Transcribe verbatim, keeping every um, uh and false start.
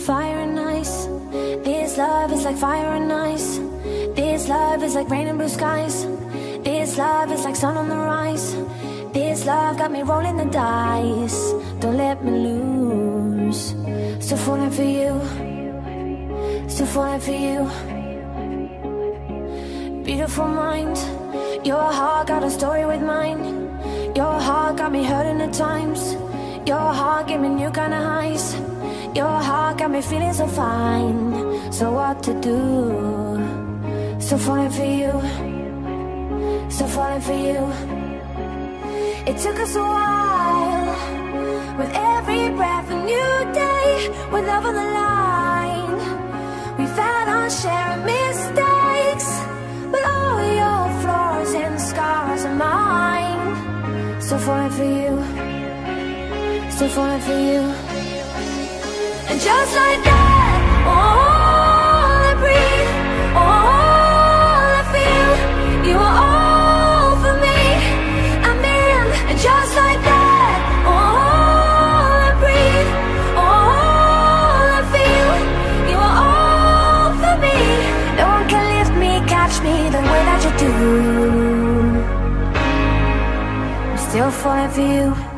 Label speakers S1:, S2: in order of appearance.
S1: fire and ice. This love is like fire and ice. This love is like rain and blue skies. This love is like sun on the rise. This love got me rolling the dice. Don't let me lose. Still falling for you. Still falling for you. Beautiful mind. Your heart got a story with mine. Your heart got me hurting at times. Your heart gave me new kind of highs. Your heart got me feeling so fine. So what to do? Still falling for you. Still falling for you. It took us a while. With every breath a new day. With love on the line. We've had our share of mistakes. But all your flaws and scars are mine. Still falling for you. Still falling for you. And just like that, all I breathe, all I feel, you are all for me. I'm in. And just like that, all I breathe, all I feel, you are all for me. No one can lift me, catch me the way that you do. I'm still falling for you.